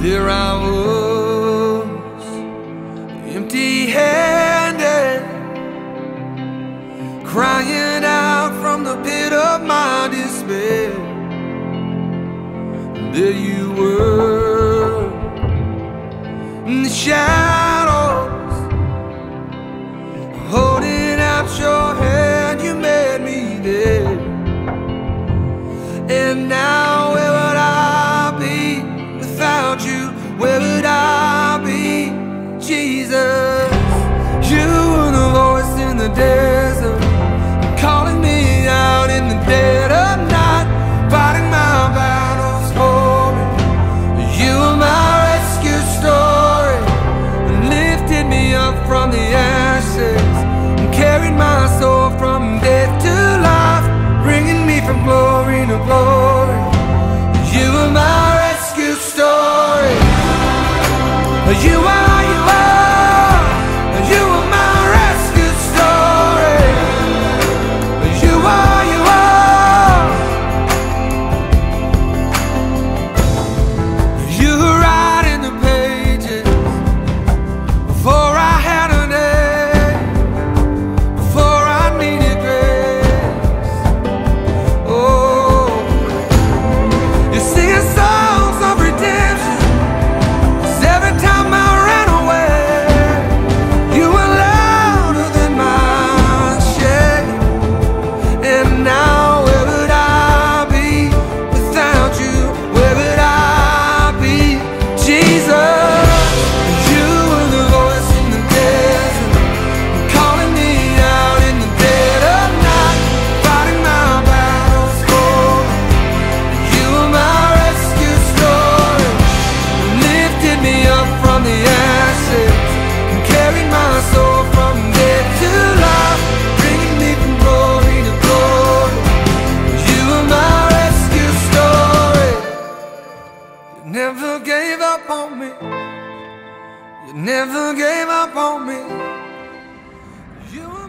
There I was, empty-handed, crying out from the pit of my despair. And there you were, in the shadows, holding out your hand. You made me there. And now where would I be without you? Where would I be, Jesus? You were the voice in the desert, calling me out in the dead of night, fighting my battles for me. You were my rescue story, lifted me up from the ashes, and carried my soul from death to life, bringing me from glory to glory. You were my rescue story. You are, you are, you are my rescue story. You are, you are. You were writing the pages before I had a name, before I needed grace. Oh, you're singing songs of redemption. 'Cause every time I ran away, you were louder than my shame. And now where would I be without you? Where would I be, Jesus? You were the voice in the desert, calling me out in the dead of night, fighting my battles for me. You were my rescue story, lifted me up from the ashes, and carried my soul from death to life, bringing me from glory to glory. You were my rescue story. You never gave up on me. You never gave up on me. You